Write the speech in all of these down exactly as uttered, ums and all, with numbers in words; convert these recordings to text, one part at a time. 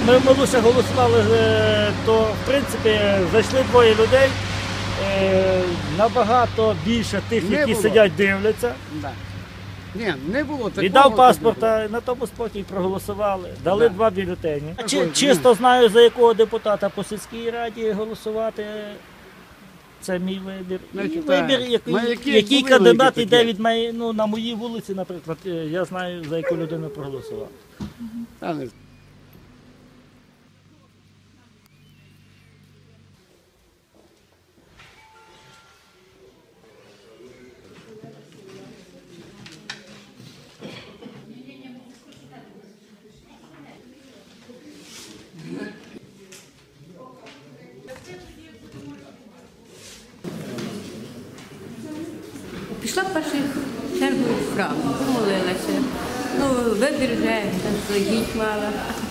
ми, ми лише голосували, то в принципі зайшли двоє людей, набагато більше тих, Не які було. сидять, дивляться. Да. Ні, не було такого. Віддав паспорта, на тому спокій проголосували, дали Да. два бюлетені. Чи, Такої, чисто знаю, за якого депутата по сільській раді голосувати. Це мій вибір. Значить, І так. вибір, який, Ми які який були кандидат великі йде такі? від мене, ну, на моїй вулиці, наприклад, я знаю, за яку людину проголосував. Та не Пішла в першу чергу в храм, помолилася. Ну, вибір вже стоїть мала.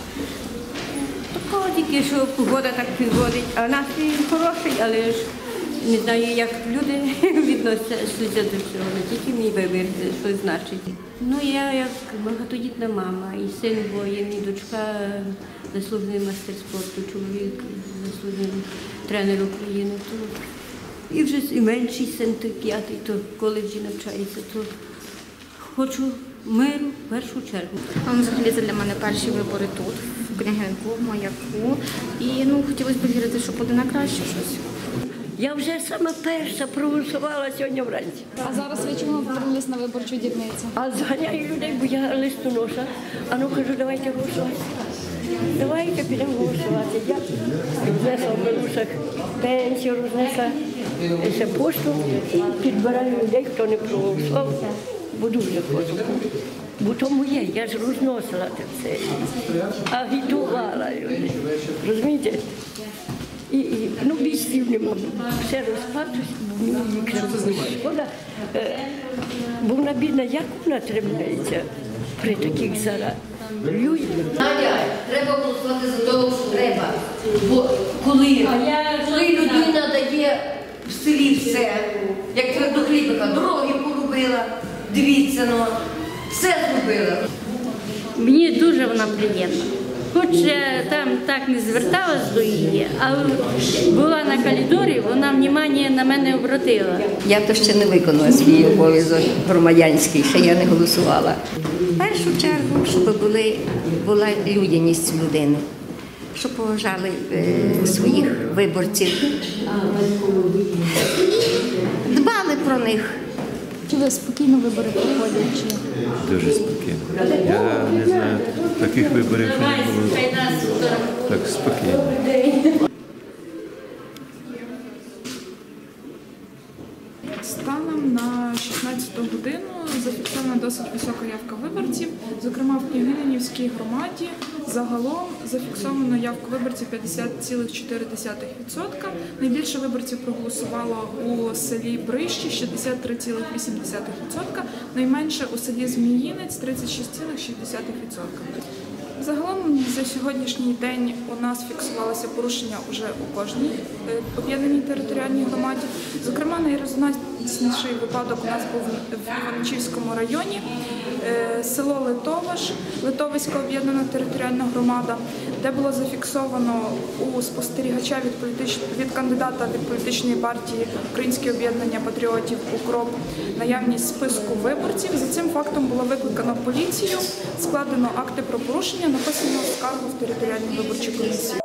Такого тільки, що погода так підводить, а настрій хороший, але ж не знаю, як люди відносяться до цього. Не тільки мій вибір, що значить. Ну, я як багатодітна мама, і син воїн, і дочка заслужений майстер спорту, чоловік заслужений тренер України. То і вже і менший син, той п'ятий, то в коледжі навчається, то хочу миру в першу чергу. Ну, взагалі це для мене перші вибори тут, в Княгинку, в Маяку. І ну, хотілося б вірити, що буде на краще щось. Я вже саме перша проголосувала сьогодні вранці. А зараз ви чому повернулись на виборчу дільницю? А зганяю людей, бо я листоноша. А ну кажу, давайте голосувати. Давайте підемо голосувати. Я рознесла в минусах пенсію, рознесла ще пошту і підбираю людей, хто не проголосував, бо дуже хочу. Бо то моє, я ж розносила це все, агітувала людей. Розумієте? І, і, ну, бійців нема, все розплачусь, бо мені їх шкода. Е, бо вона бідна, як вона тримається при таких зараз людях? Надя, треба голосувати за того, що треба. Бо коли, коли людина дає в селі все, як твердохлібника, дороги поробила, дивіться, ну, все зробила. Мені дуже вона приємна. Хоч я там так не зверталась до її, але була на коридорі, вона внимання на мене обратила. Я то ще не виконала свій обов'язок громадянський, ще я не голосувала. В першу чергу, щоб були, була людяність людини, щоб поважали е, своїх виборців і дбали про них. Чи ви спокійно вибори проходять? Чи... Дуже спокійно. Я не знаю, таких виборів ще не було так спокійно. Станом на шістнадцяту годину зафіксована досить висока явка виборців. Зокрема, в Княгининівській громаді загалом зафіксовано явку виборців п'ятдесят цілих чотири десятих відсотка. Найбільше виборців проголосувало у селі Брищі – шістдесят три цілих вісім десятих відсотка, найменше у селі Зміїнець – тридцять шість цілих шість десятих відсотка. Загалом за сьогоднішній день у нас фіксувалося порушення вже у кожній об'єднаній територіальній громаді. Зокрема, найрезонансніший випадок у нас був в Іваничівському районі. Село Литовиш, Литовська об'єднана територіальна громада, де було зафіксовано у спостерігача від, політич... від кандидата від політичної партії Українське об'єднання патріотів «УКРОП» наявність списку виборців. За цим фактом було викликано поліцію, складено акти про порушення, написано скаргу в територіальній виборчій комісії.